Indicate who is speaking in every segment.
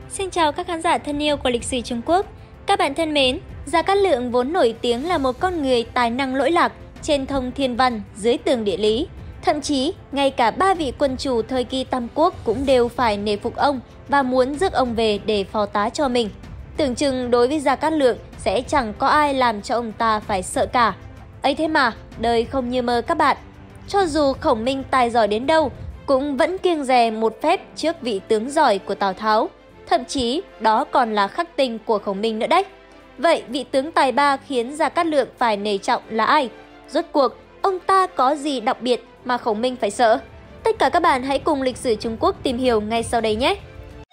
Speaker 1: Xin chào các khán giả thân yêu của lịch sử Trung Quốc. Các bạn thân mến, Gia Cát Lượng vốn nổi tiếng là một con người tài năng lỗi lạc, trên thông thiên văn, dưới tường địa lý. Thậm chí, ngay cả 3 vị quân chủ thời kỳ Tam Quốc cũng đều phải nể phục ông và muốn rước ông về để phó tá cho mình. Tưởng chừng đối với Gia Cát Lượng sẽ chẳng có ai làm cho ông ta phải sợ cả. Ấy thế mà, đời không như mơ các bạn. Cho dù Khổng Minh tài giỏi đến đâu, cũng vẫn kiêng dè một phép trước vị tướng giỏi của Tào Tháo. Thậm chí, đó còn là khắc tinh của Khổng Minh nữa đấy. Vậy vị tướng tài ba khiến Gia Cát Lượng phải nể trọng là ai? Rốt cuộc, ông ta có gì đặc biệt mà Khổng Minh phải sợ? Tất cả các bạn hãy cùng lịch sử Trung Quốc tìm hiểu ngay sau đây nhé!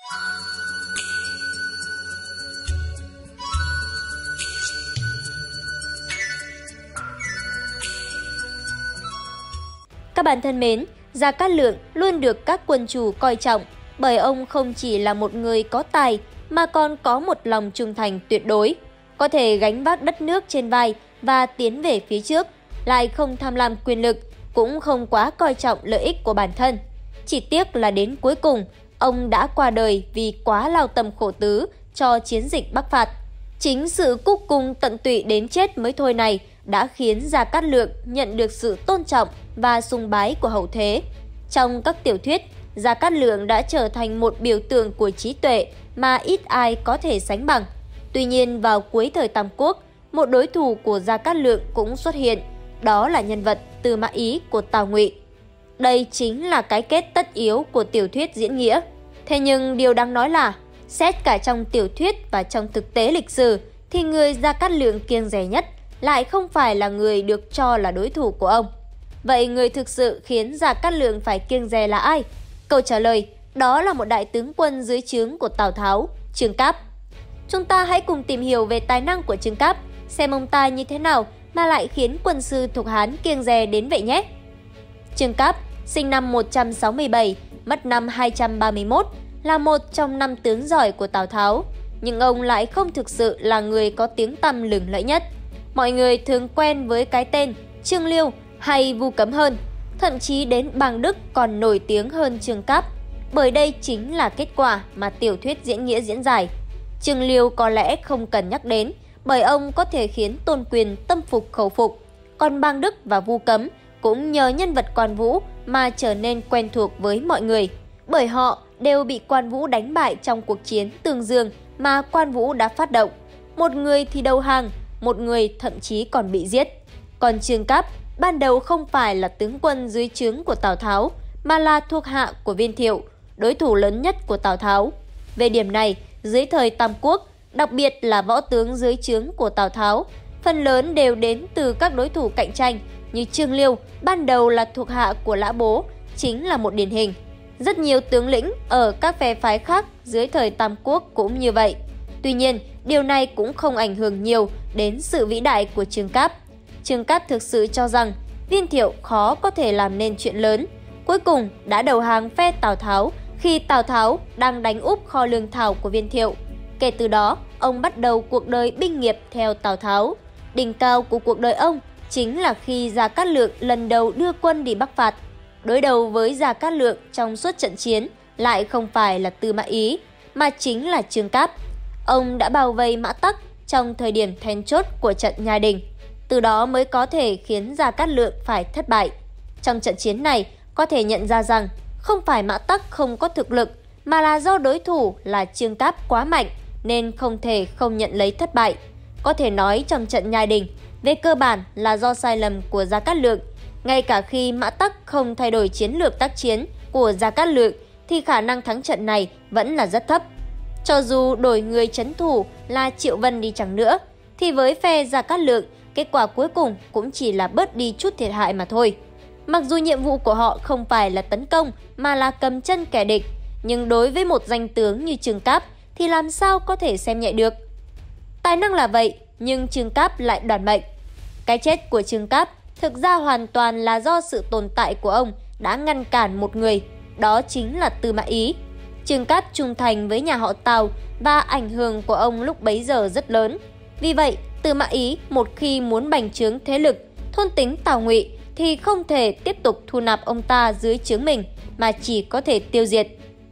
Speaker 1: Các bạn thân mến, Gia Cát Lượng luôn được các quân chủ coi trọng bởi ông không chỉ là một người có tài mà còn có một lòng trung thành tuyệt đối, có thể gánh vác đất nước trên vai và tiến về phía trước, lại không tham lam quyền lực, cũng không quá coi trọng lợi ích của bản thân. Chỉ tiếc là đến cuối cùng, ông đã qua đời vì quá lao tâm khổ tứ cho chiến dịch Bắc phạt. Chính sự cúc cung tận tụy đến chết mới thôi này đã khiến Gia Cát Lượng nhận được sự tôn trọng và sùng bái của hậu thế. Trong các tiểu thuyết, Gia Cát Lượng đã trở thành một biểu tượng của trí tuệ mà ít ai có thể sánh bằng. Tuy nhiên, vào cuối thời Tam Quốc, một đối thủ của Gia Cát Lượng cũng xuất hiện, đó là nhân vật Tư Mã Ý của Tào Ngụy. Đây chính là cái kết tất yếu của tiểu thuyết diễn nghĩa. Thế nhưng điều đáng nói là, xét cả trong tiểu thuyết và trong thực tế lịch sử, thì người Gia Cát Lượng kiêng dè nhất lại không phải là người được cho là đối thủ của ông. Vậy người thực sự khiến Gia Cát Lượng phải kiêng dè là ai? Câu trả lời đó là một đại tướng quân dưới trướng của Tào Tháo, Trương Cáp. Chúng ta hãy cùng tìm hiểu về tài năng của Trương Cáp, xem ông ta như thế nào mà lại khiến quân sư thuộc Hán kiêng dè đến vậy nhé. Trương Cáp sinh năm 167, mất năm 231, là một trong 5 tướng giỏi của Tào Tháo, nhưng ông lại không thực sự là người có tiếng tăm lừng lẫy nhất. Mọi người thường quen với cái tên Trương Liêu hay Vu Cấm hơn, thậm chí đến Bàng Đức còn nổi tiếng hơn Trương Cáp, bởi đây chính là kết quả mà tiểu thuyết diễn nghĩa diễn giải. Trương Liêu có lẽ không cần nhắc đến, bởi ông có thể khiến Tôn Quyền tâm phục khẩu phục, còn Bàng Đức và Vu Cấm cũng nhờ nhân vật Quan Vũ mà trở nên quen thuộc với mọi người, bởi họ đều bị Quan Vũ đánh bại trong cuộc chiến Tương Dương mà Quan Vũ đã phát động. Một người thì đầu hàng, một người thậm chí còn bị giết. Còn Trương Cáp ban đầu không phải là tướng quân dưới trướng của Tào Tháo, mà là thuộc hạ của Viên Thiệu, đối thủ lớn nhất của Tào Tháo. Về điểm này, dưới thời Tam Quốc, đặc biệt là võ tướng dưới trướng của Tào Tháo, phần lớn đều đến từ các đối thủ cạnh tranh, như Trương Liêu ban đầu là thuộc hạ của Lã Bố, chính là một điển hình. Rất nhiều tướng lĩnh ở các phe phái khác dưới thời Tam Quốc cũng như vậy. Tuy nhiên, điều này cũng không ảnh hưởng nhiều đến sự vĩ đại của Trương Cáp. Trương Cáp thực sự cho rằng Viên Thiệu khó có thể làm nên chuyện lớn, cuối cùng đã đầu hàng phe Tào Tháo khi Tào Tháo đang đánh úp kho lương thảo của Viên Thiệu. Kể từ đó, ông bắt đầu cuộc đời binh nghiệp theo Tào Tháo. Đỉnh cao của cuộc đời ông chính là khi Gia Cát Lượng lần đầu đưa quân đi Bắc phạt. Đối đầu với Gia Cát Lượng trong suốt trận chiến lại không phải là Tư Mã Ý, mà chính là Trương Cáp. Ông đã bao vây Mã Tắc trong thời điểm then chốt của trận Nhai Đình, từ đó mới có thể khiến Gia Cát Lượng phải thất bại. Trong trận chiến này, có thể nhận ra rằng không phải Mã Tắc không có thực lực, mà là do đối thủ là Trương Cáp quá mạnh nên không thể không nhận lấy thất bại. Có thể nói trong trận Nhai Đình, về cơ bản là do sai lầm của Gia Cát Lượng. Ngay cả khi Mã Tắc không thay đổi chiến lược tác chiến của Gia Cát Lượng thì khả năng thắng trận này vẫn là rất thấp. Cho dù đổi người trấn thủ là Triệu Vân đi chăng nữa, thì với phe Gia Cát Lượng, kết quả cuối cùng cũng chỉ là bớt đi chút thiệt hại mà thôi. Mặc dù nhiệm vụ của họ không phải là tấn công mà là cầm chân kẻ địch, nhưng đối với một danh tướng như Trương Cáp thì làm sao có thể xem nhẹ được. Tài năng là vậy, nhưng Trương Cáp lại đoạt mệnh. Cái chết của Trương Cáp thực ra hoàn toàn là do sự tồn tại của ông đã ngăn cản một người, đó chính là Tư Mã Ý. Trương Cáp trung thành với nhà họ Tào và ảnh hưởng của ông lúc bấy giờ rất lớn. Vì vậy, Tư Mã Ý một khi muốn bành trướng thế lực, thôn tính Tào Ngụy thì không thể tiếp tục thu nạp ông ta dưới trướng mình, mà chỉ có thể tiêu diệt.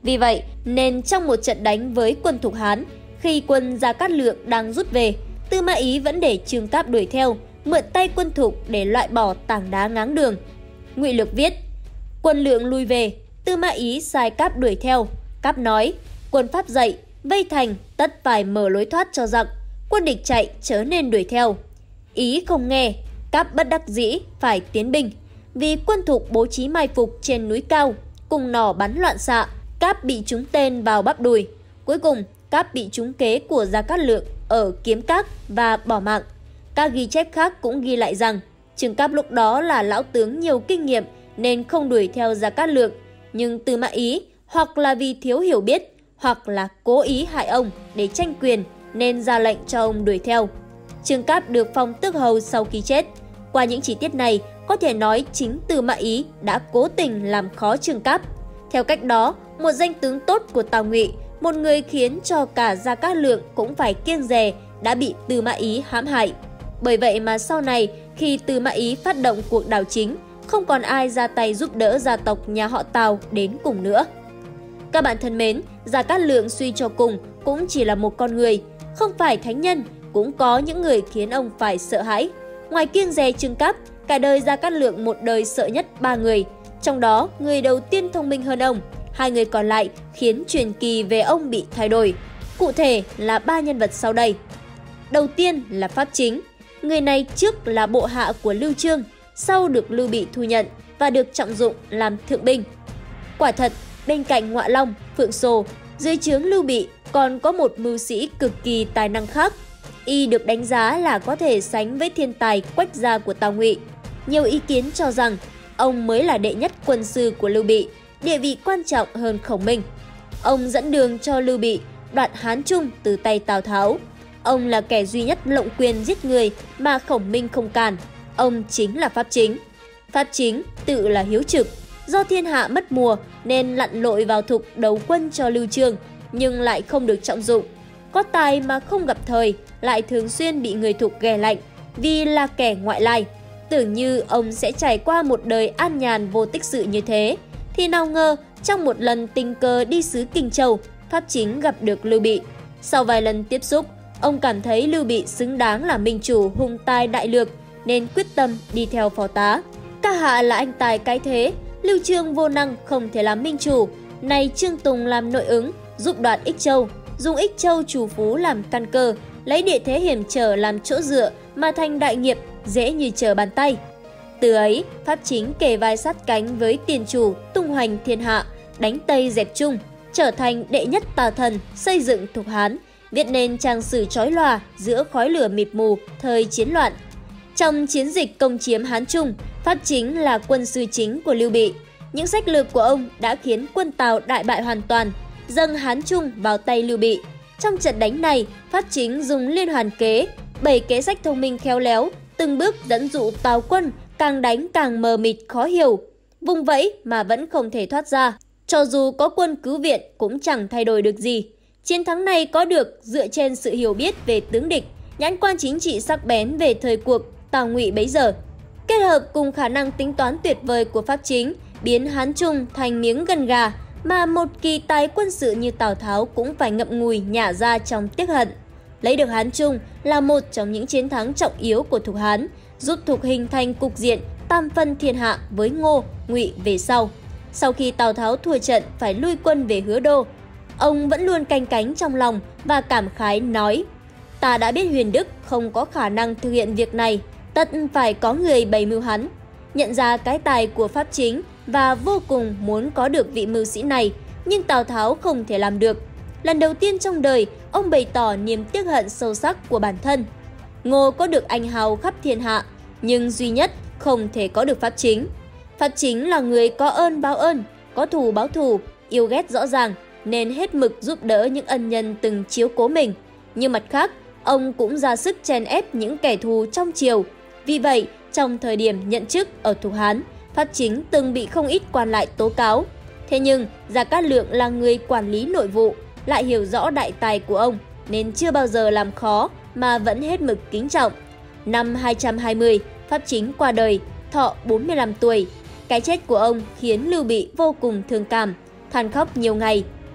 Speaker 1: Vì vậy nên trong một trận đánh với quân Thục Hán, khi quân Gia Cát Lượng đang rút về, Tư Mã Ý vẫn để Trương Cáp đuổi theo, mượn tay quân Thục để loại bỏ tảng đá ngáng đường. Ngụy Lược viết: quân Lượng lui về, Tư Mã Ý sai Cáp đuổi theo. Cáp nói: quân Pháp dậy, vây thành, tất phải mở lối thoát cho giặc, quân địch chạy chớ nên đuổi theo. Ý không nghe, Cáp bất đắc dĩ phải tiến binh. Vì quân Thục bố trí mai phục trên núi cao, cùng nỏ bắn loạn xạ, Cáp bị trúng tên vào bắp đùi. Cuối cùng Cáp bị trúng kế của Gia Cát Lượng ở Kiếm Các và bỏ mạng. Các ghi chép khác cũng ghi lại rằng Trương Cáp lúc đó là lão tướng nhiều kinh nghiệm nên không đuổi theo Gia Cát Lượng, nhưng Tư Mã Ý hoặc là vì thiếu hiểu biết, hoặc là cố ý hại ông để tranh quyền nên ra lệnh cho ông đuổi theo. Trương Cáp được phong tước hầu sau khi chết. Qua những chi tiết này, có thể nói chính Tư Mã Ý đã cố tình làm khó Trương Cáp. Theo cách đó, một danh tướng tốt của Tào Ngụy, một người khiến cho cả Gia Cát Lượng cũng phải kiêng dè, đã bị Tư Mã Ý hãm hại. Bởi vậy mà sau này, khi Tư Mã Ý phát động cuộc đảo chính, không còn ai ra tay giúp đỡ gia tộc nhà họ Tào đến cùng nữa. Các bạn thân mến, Gia Cát Lượng suy cho cùng cũng chỉ là một con người, không phải thánh nhân, cũng có những người khiến ông phải sợ hãi. Ngoài kiêng dè Trương Cáp, cả đời Gia Cát Lượng một đời sợ nhất 3 người. Trong đó, người đầu tiên thông minh hơn ông, 2 người còn lại khiến truyền kỳ về ông bị thay đổi. Cụ thể là 3 nhân vật sau đây. Đầu tiên là Pháp Chính. Người này trước là bộ hạ của Lưu Chương, sau được Lưu Bị thu nhận và được trọng dụng làm thượng binh. Quả thật, bên cạnh Ngoại Long, Phượng Sồ, dưới trướng Lưu Bị còn có một mưu sĩ cực kỳ tài năng khác. Y được đánh giá là có thể sánh với thiên tài Quách gia của Tào Ngụy. Nhiều ý kiến cho rằng ông mới là đệ nhất quân sư của Lưu Bị, địa vị quan trọng hơn Khổng Minh. Ông dẫn đường cho Lưu Bị đoạt Hán Trung từ tay Tào Tháo. Ông là kẻ duy nhất lộng quyền giết người mà Khổng Minh không cản. Ông chính là Pháp Chính. Pháp Chính tự là hiếu trực, do thiên hạ mất mùa nên lặn lội vào Thục đấu quân cho Lưu Chương, nhưng lại không được trọng dụng. Có tài mà không gặp thời, lại thường xuyên bị người Thục ghẻ lạnh vì là kẻ ngoại lai. Tưởng như ông sẽ trải qua một đời an nhàn vô tích sự như thế, thì nào ngờ trong một lần tình cờ đi xứ Kinh Châu, Pháp Chính gặp được Lưu Bị. Sau vài lần tiếp xúc, ông cảm thấy Lưu Bị xứng đáng là minh chủ hùng tài đại lược nên quyết tâm đi theo phò tá. Các hạ là anh tài cái thế, Lưu Chương vô năng không thể làm minh chủ, nay Trương Tùng làm nội ứng, giúp đoạt Ích Châu, dùng Ích Châu trù phú làm căn cơ, lấy địa thế hiểm trở làm chỗ dựa mà thành đại nghiệp, dễ như trở bàn tay. Từ ấy, Pháp Chính kề vai sát cánh với tiền chủ tung hoành thiên hạ, đánh Tây dẹp Trung, trở thành đệ nhất tà thần, xây dựng Thục Hán, viết nên trang sử chói lòa giữa khói lửa mịt mù thời chiến loạn. Trong chiến dịch công chiếm Hán Trung, Pháp Chính là quân sư chính của Lưu Bị. Những sách lược của ông đã khiến quân Tào đại bại hoàn toàn, dâng Hán Trung vào tay Lưu Bị. Trong trận đánh này, Pháp Chính dùng liên hoàn kế, 7 kế sách thông minh khéo léo, từng bước dẫn dụ Tào quân càng đánh càng mờ mịt khó hiểu, vùng vẫy mà vẫn không thể thoát ra. Cho dù có quân cứu viện cũng chẳng thay đổi được gì. Chiến thắng này có được dựa trên sự hiểu biết về tướng địch, nhãn quan chính trị sắc bén về thời cuộc Tào Ngụy bấy giờ, kết hợp cùng khả năng tính toán tuyệt vời của Pháp Chính, biến Hán Trung thành miếng gần gà mà một kỳ tài quân sự như Tào Tháo cũng phải ngậm ngùi nhả ra trong tiếc hận. Lấy được Hán Trung là một trong những chiến thắng trọng yếu của Thục Hán, giúp Thục hình thành cục diện tam phân thiên hạ với Ngô, Ngụy về sau. Sau khi Tào Tháo thua trận phải lui quân về Hứa Đô, ông vẫn luôn canh cánh trong lòng và cảm khái nói: ta đã biết Huyền Đức không có khả năng thực hiện việc này, tất phải có người bày mưu hắn. Nhận ra cái tài của Pháp Chính và vô cùng muốn có được vị mưu sĩ này, nhưng Tào Tháo không thể làm được. Lần đầu tiên trong đời, ông bày tỏ niềm tiếc hận sâu sắc của bản thân. Ngô có được anh hào khắp thiên hạ, nhưng duy nhất không thể có được Pháp Chính. Pháp Chính là người có ơn báo ơn, có thù báo thù, yêu ghét rõ ràng, nên hết mực giúp đỡ những ân nhân từng chiếu cố mình. Nhưng mặt khác, ông cũng ra sức chèn ép những kẻ thù trong triều. Vì vậy, trong thời điểm nhận chức ở Thục Hán, Pháp Chính từng bị không ít quan lại tố cáo. Thế nhưng, Gia Cát Lượng là người quản lý nội vụ, lại hiểu rõ đại tài của ông, nên chưa bao giờ làm khó mà vẫn hết mực kính trọng. Năm 220, Pháp Chính qua đời, thọ 45 tuổi. Cái chết của ông khiến Lưu Bị vô cùng thương cảm, than khóc nhiều ngày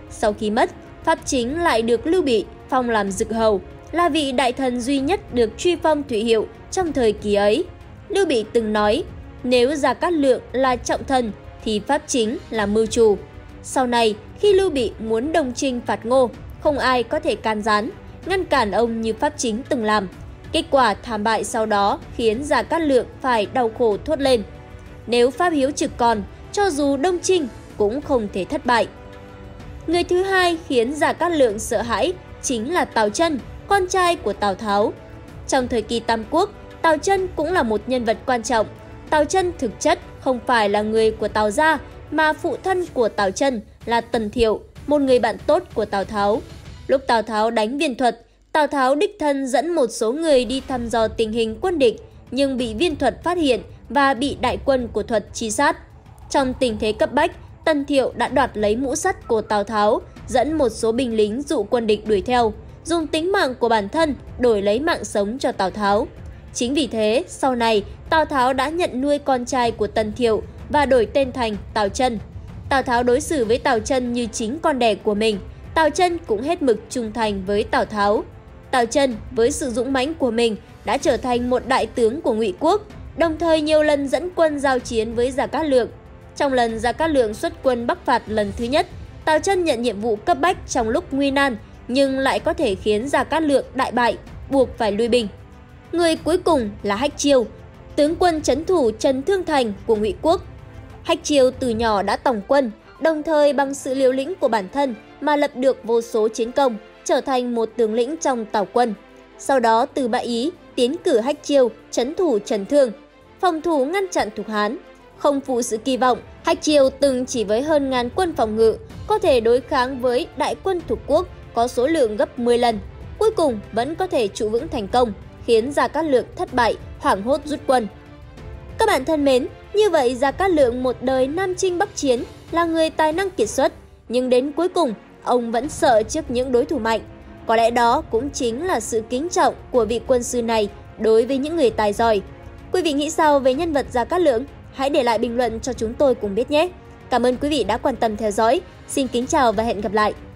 Speaker 1: Sau khi mất, Pháp Chính lại được Lưu Bị phong làm Dực Hầu, là vị đại thần duy nhất được truy phong Thụy Hiệu trong thời kỳ ấy. Lưu Bị từng nói, nếu Gia Cát Lượng là trọng thần thì Pháp Chính là mưu trù. Sau này, khi Lưu Bị muốn đồng chinh phạt Ngô, không ai có thể can gián, ngăn cản ông như Pháp Chính từng làm. Kết quả thảm bại sau đó khiến Gia Cát Lượng phải đau khổ thốt lên. Nếu Pháp Hiếu trực còn, cho dù đông chinh cũng không thể thất bại. Người thứ hai khiến Gia Cát Lượng sợ hãi chính là Tào Chân, con trai của Tào Tháo. Trong thời kỳ Tam Quốc, Tào Chân cũng là một nhân vật quan trọng. Tào Chân thực chất không phải là người của Tào gia, mà phụ thân của Tào Chân là Tần Thiệu, một người bạn tốt của Tào Tháo. Lúc Tào Tháo đánh Viên Thuật, Tào Tháo đích thân dẫn một số người đi thăm dò tình hình quân địch, nhưng bị Viên Thuật phát hiện và bị đại quân của Thuật truy sát. Trong tình thế cấp bách, Tần Thiệu đã đoạt lấy mũ sắt của Tào Tháo, dẫn một số binh lính dụ quân địch đuổi theo, dùng tính mạng của bản thân đổi lấy mạng sống cho Tào Tháo. Chính vì thế, sau này, Tào Tháo đã nhận nuôi con trai của Tần Thiệu và đổi tên thành Tào Chân. Tào Tháo đối xử với Tào Chân như chính con đẻ của mình. Tào Chân cũng hết mực trung thành với Tào Tháo. Tào Chân với sự dũng mãnh của mình đã trở thành một đại tướng của Ngụy Quốc, đồng thời nhiều lần dẫn quân giao chiến với Gia Cát Lượng. Trong lần Gia Cát Lượng xuất quân bắc phạt lần thứ nhất, Tào Chân nhận nhiệm vụ cấp bách trong lúc nguy nan, nhưng lại có thể khiến Gia Cát Lượng đại bại, buộc phải lui binh. Người cuối cùng là Hách Chiêu, tướng quân trấn thủ Trần Thương Thành của Ngụy Quốc. Hách Chiêu từ nhỏ đã tổng quân, đồng thời bằng sự liều lĩnh của bản thân mà lập được vô số chiến công, trở thành một tướng lĩnh trong Tào quân. Sau đó từ Bại Ý tiến cử Hách Chiêu trấn thủ Trần Thương, phòng thủ ngăn chặn Thục Hán. Không phụ sự kỳ vọng, Hách Chiêu từng chỉ với hơn ngàn quân phòng ngự có thể đối kháng với đại quân Thục Quốc có số lượng gấp 10 lần. Cuối cùng vẫn có thể trụ vững thành công, khiến Gia Cát Lượng thất bại, hoảng hốt rút quân. Các bạn thân mến, như vậy Gia Cát Lượng một đời nam chinh bắc chiến, là người tài năng kiệt xuất, nhưng đến cuối cùng ông vẫn sợ trước những đối thủ mạnh. Có lẽ đó cũng chính là sự kính trọng của vị quân sư này đối với những người tài giỏi. Quý vị nghĩ sao về nhân vật Gia Cát Lượng? Hãy để lại bình luận cho chúng tôi cùng biết nhé! Cảm ơn quý vị đã quan tâm theo dõi. Xin kính chào và hẹn gặp lại!